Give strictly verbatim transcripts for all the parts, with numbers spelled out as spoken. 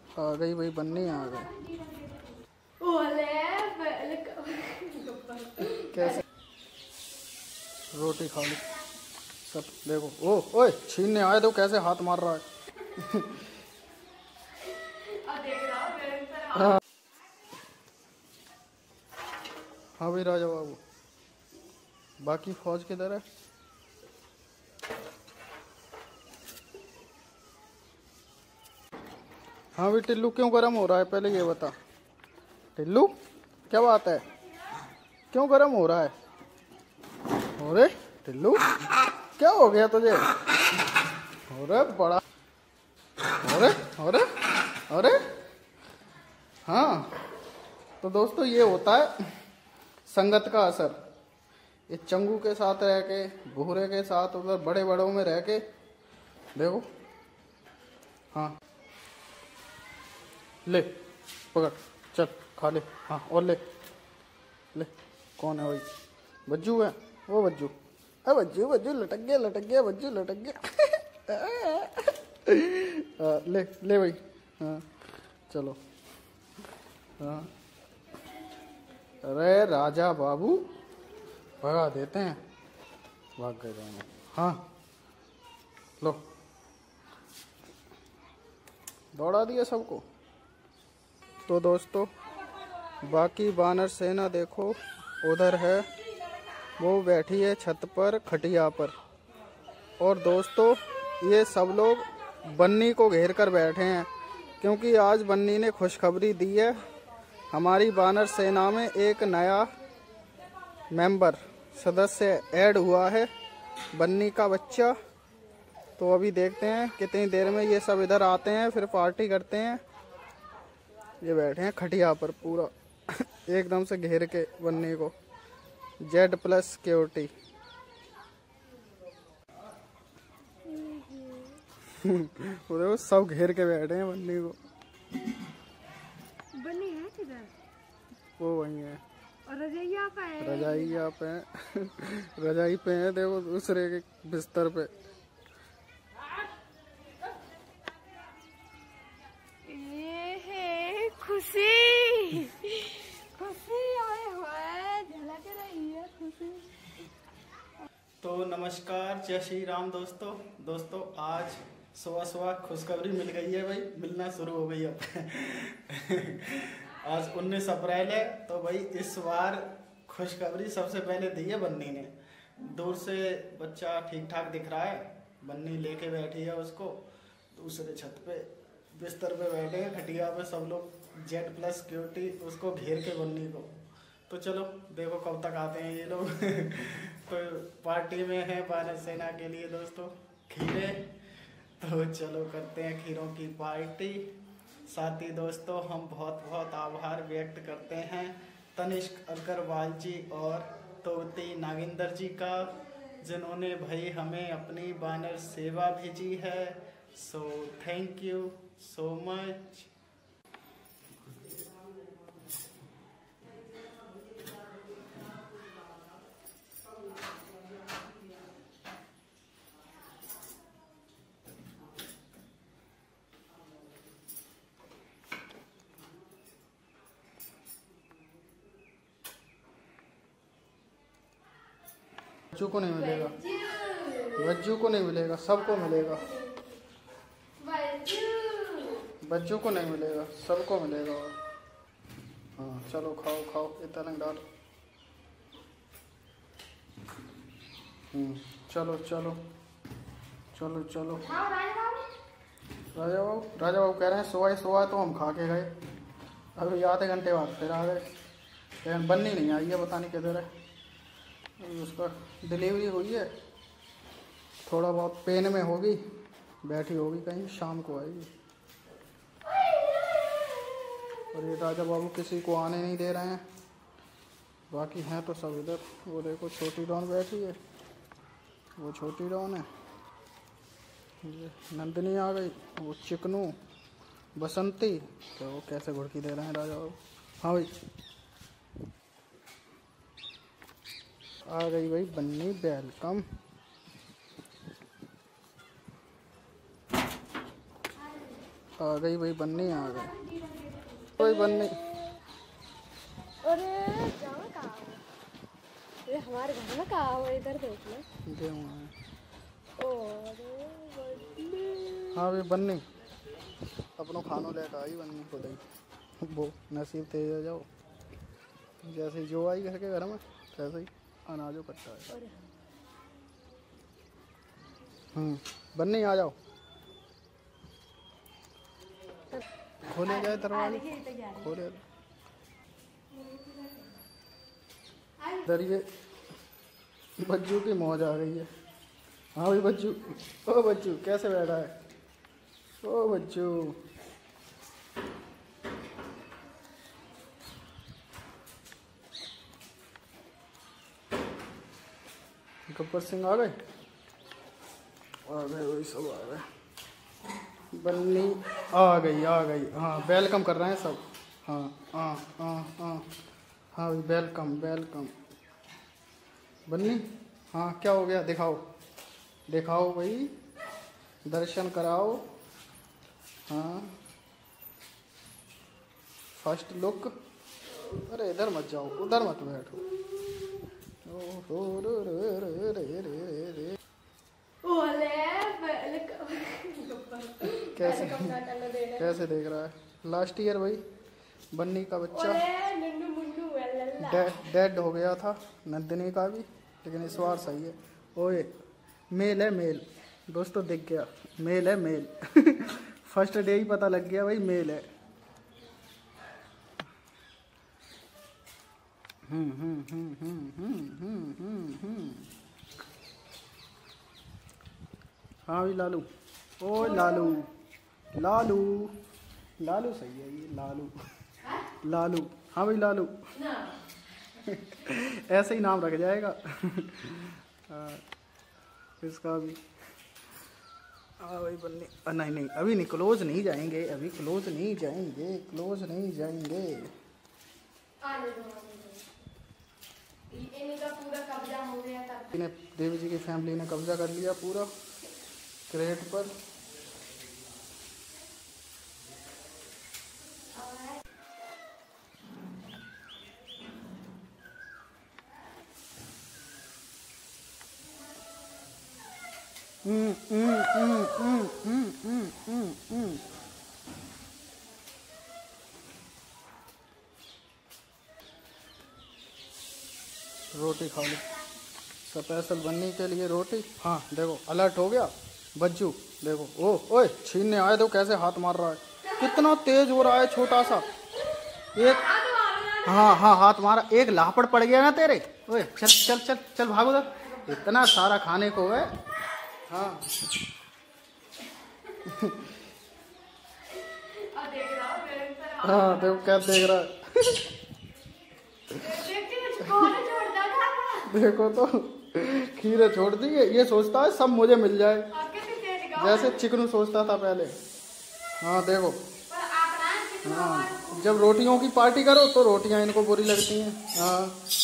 आ गई भाई, बन्नी आ गई। कैसे रोटी खा ली सब। देखो ओ ओए छीनने आए तो कैसे हाथ मार रहा है। हाँ हाँ भाई राजा बाबू, बाकी फौज किधर है? हाँ भाई टिल्लू क्यों गर्म हो रहा है, पहले ये बता। टिल्लू क्या बात है, क्यों गर्म हो रहा है? अरे टिल्लू क्या हो गया तुझे? अरे बड़ा, अरे अरे अरे हाँ। तो दोस्तों ये होता है संगत का असर। ये चंगू के साथ रह के, भूरे के साथ, उधर बड़े बड़ों में रह के देखो। हाँ ले पकड़, चल खा ले। हाँ और ले ले। कौन है भाई? बज्जू है वो। बज्जू अरे बज्जू बज्जू लटक गया लटक गया बज्जू लटक गया। आ, ले ले भाई। हाँ चलो। हाँ अरे राजा बाबू भगा देते हैं, भाग गए दोनों। हाँ लो दौड़ा दिया सबको। तो दोस्तों बाकी बानर सेना देखो उधर है, वो बैठी है छत पर खटिया पर। और दोस्तों ये सब लोग बन्नी को घेर कर बैठे हैं, क्योंकि आज बन्नी ने खुशखबरी दी है, हमारी बानर सेना में एक नया मेंबर सदस्य ऐड हुआ है, बन्नी का बच्चा। तो अभी देखते हैं कितनी देर में ये सब इधर आते हैं, फिर पार्टी करते हैं। ये बैठे हैं खटिया पर पूरा एकदम से घेर के बन्नी को, जेड प्लस सिक्योरिटी। वो सब घेर के बैठे हैं बन्नी को। बन्नी है किधर? वो वही है। और रजाइया पे है। रजाइया पे रजाई पे है, देखो दूसरे के बिस्तर पे। ये है खुशी, खुशी आए हुए झलक रही है खुशी। तो नमस्कार, जय श्री राम दोस्तों। दोस्तों आज सुबह सुबह खुशखबरी मिल गई है भाई, मिलना शुरू हो गई अब। आज उन्नीस अप्रैल है, तो भाई इस बार खुशखबरी सबसे पहले दी है बन्नी ने। दूर से बच्चा ठीक ठाक दिख रहा है, बन्नी लेके बैठी है उसको। दूसरे छत पे बिस्तर पे बैठे हैं खटिया पे सब लोग, जेड प्लस सिक्योरिटी उसको घेर के बन्नी को। तो चलो देखो कब तक आते हैं ये लोग। तो पार्टी में है बानर सेना के लिए दोस्तों खीरे, तो चलो करते हैं खीरों की पार्टी। साथ ही दोस्तों हम बहुत बहुत आभार व्यक्त करते हैं तनिष्क अग्रवाल जी और तोती नागिंदर जी का, जिन्होंने भाई हमें अपनी बानर सेवा भेजी है। So thank you so much. बच्चू को नहीं मिलेगा, बच्चू को नहीं मिलेगा, सबको मिलेगा। बच्चों को नहीं मिलेगा, सबको मिलेगा। हाँ चलो खाओ खाओ, ये तलंग डालो। हम्म चलो चलो चलो चलो। राजा बाबू राजा बाबू कह रहे हैं सोआ सोआ, तो हम खा के गए, अभी आधे घंटे बाद फिर आ गए। लेकिन बन्नी नहीं आई है, पता नहीं किधर है। उसका डिलीवरी हुई है, थोड़ा बहुत पेन में होगी, बैठी होगी कहीं, शाम को आएगी। और ये राजा बाबू किसी को आने नहीं दे रहे हैं, बाकी हैं तो सब इधर। वो देखो छोटी डॉन बैठी है, वो छोटी डॉन है। ये नंदिनी आ गई, वो चिकनू, बसंती। तो वो कैसे घुड़की दे रहे हैं राजा बाबू। हाँ भाई आ गई भाई बन्नी, वेलकम। आ गई भाई बन्नी, आ गई कोई बन्नी। अरे जाओ कहाँ हो? अरे हमारे घर में कहाँ हो? इधर देख लो। हाँ भाई बन्नी अपनों खानों लेकर आई बन्नी खुद ही। वो नसीब तेज हो जाओ, जैसे जो आई घर के घर में वैसे ही अनाजो कट्टा है। हम्म बन्नी आ जाओ, खोले जाए दरवाजे, खोले। इधर ये बच्चू की मौज आ गई है। हाँ भाई बच्चू, ओ बच्चू कैसे बैठा है? ओ बच्चू गब्बर सिंह आ गए, आ गए वही सब आ गए। बन्नी आ गई, आ गई। हाँ वेलकम कर रहे हैं सब। हाँ हाँ हाँ हाँ हाँ भाई वेलकम वेलकम। बन्नी हाँ क्या हो गया? दिखाओ दिखाओ भाई, दर्शन कराओ। हाँ फर्स्ट लुक। अरे इधर मत जाओ, उधर मत बैठो। ओहो रे रे रे रे रे रे। कैसे कैसे देख रहा है? लास्ट ईयर भाई बन्नी का बच्चा डेड हो गया था, नंदिनी का भी, लेकिन इस बार सही है। ओए मेल है मेल, दोस्तों दिख गया मेल है मेल। फर्स्ट डे ही पता लग गया भाई मेल है। हम्म हम्म हम्म हम्म हम्म हम्म हम्म। हाँ भाई लालू, ओ लालू लालू लालू सही है ये, लालू लालू। हाँ भाई लालू ऐसे ही नाम रख जाएगा। इसका भी। हाँ भाई बन्नी, नहीं नहीं अभी नहीं, क्लोज नहीं जाएंगे, अभी क्लोज नहीं जाएंगे, क्लोज नहीं जाएंगे। पूरा कब्जा हो गया था। देवी जी की फैमिली ने कब्जा कर लिया पूरा क्रेट पर। हम्म हम्म हम्म हम्म हम्म हम्म हम्म। रोटी खा लो स्पेशल बन्नी के लिए रोटी। हाँ देखो अलर्ट हो गया बच्चू, देखो ओ ओए छीनने आए तो कैसे हाथ मार रहा है, कितना तेज हो रहा है छोटा सा। एक हाँ हाँ हाथ मारा, एक लापड़ पड़ गया ना तेरे। ओए चल चल चल चल भागो उधर, इतना सारा खाने को है। हाँ हाँ देखो क्या देख रहा है। देखो तो खीरे छोड़ दिए, ये सोचता है सब मुझे मिल जाए, जैसे चिकनू सोचता था पहले। हाँ देखो, हाँ जब रोटियों की पार्टी करो तो रोटियां इनको बुरी लगती हैं। हाँ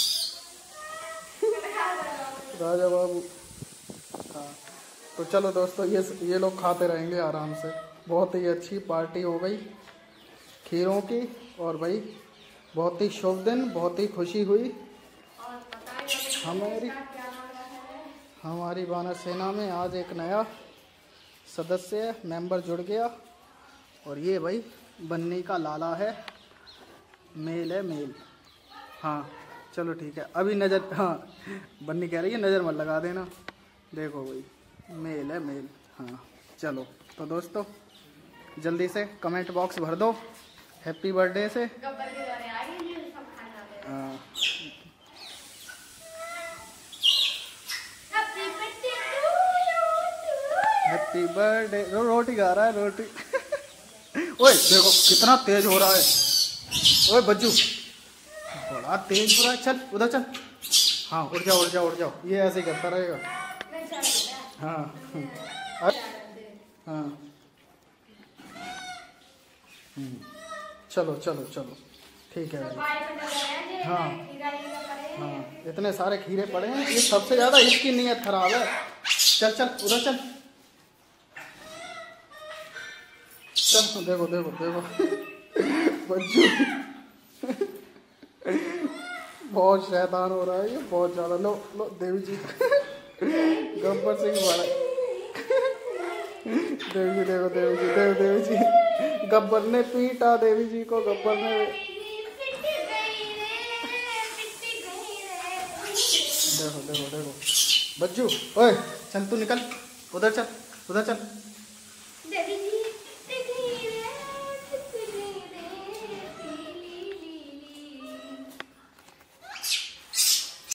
राजा बाबू। हाँ तो चलो दोस्तों, ये ये लोग खाते रहेंगे आराम से। बहुत ही अच्छी पार्टी हो गई खीरों की, और भाई बहुत ही शुभ दिन, बहुत ही खुशी हुई। हमारी हमारी वानर सेना में आज एक नया सदस्य मेंबर जुड़ गया, और ये भाई बन्नी का लाला है, मेल है मेल। हाँ चलो ठीक है, अभी नज़र, हाँ बन्नी कह रही है नज़र मत लगा देना। देखो भाई मेल है मेल। हाँ चलो तो दोस्तों जल्दी से कमेंट बॉक्स भर दो हैप्पी बर्थडे से। हाँ हैप्पी बर्थडे। रो, रोटी खा रहा है रोटी। ओए देखो कितना तेज हो रहा है। ओए बच्चू बड़ा तेज हो रहा है, चल उधर चल। हाँ उठ जाओ उठ जाओ उठ जाओ, ये ऐसे ही करता रहेगा। हाँ हाँ चलो चलो चलो ठीक है भाई। हाँ हाँ इतने सारे खीरे पड़े हैं, ये सबसे ज़्यादा इसकी नीयत खराब है। चल चल उधर चल चल देखो देखो देखो बच्चू बहुत शैतान हो रहा है ये, बहुत ज्यादा। लो लो देवी जी गब्बर सिंह वाला देवी जी देखो, देवी जी देव देवी जी गब्बर ने पीटा देवी जी को, गब्बर ने। देखो देखो देखो बच्चू, ओए चल तू निकल, उधर चल उधर चल।